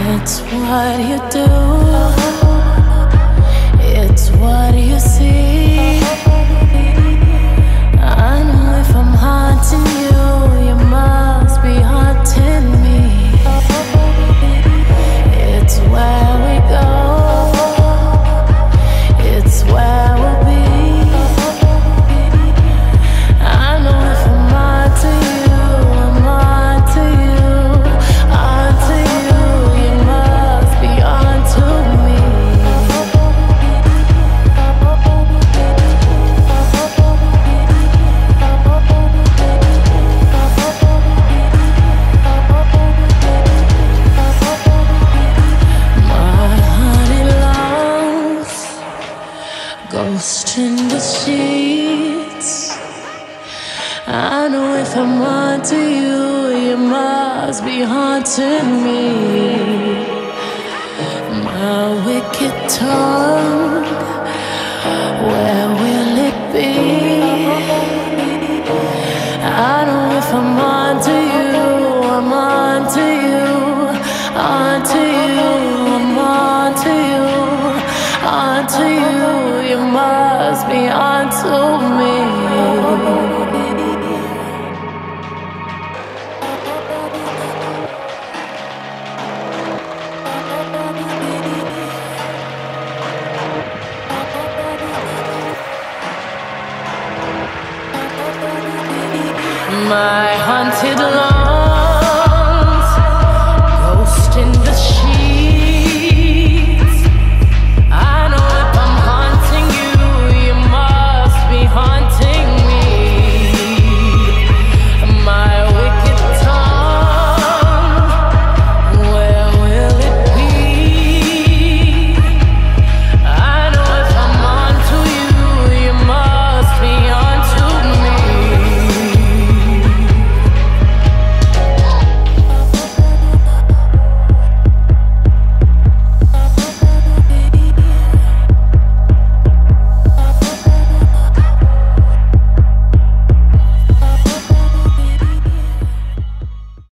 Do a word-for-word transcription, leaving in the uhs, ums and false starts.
It's what you do, it's what you see. I know if I'm haunting you, you must be haunting me. It's where we go, it's where we'll be. I know if I'm haunting you, I'm haunting you, haunting you. You must be onto me. My honey loves ghost in the sheets. I know if I'm onto you, you must be haunting me.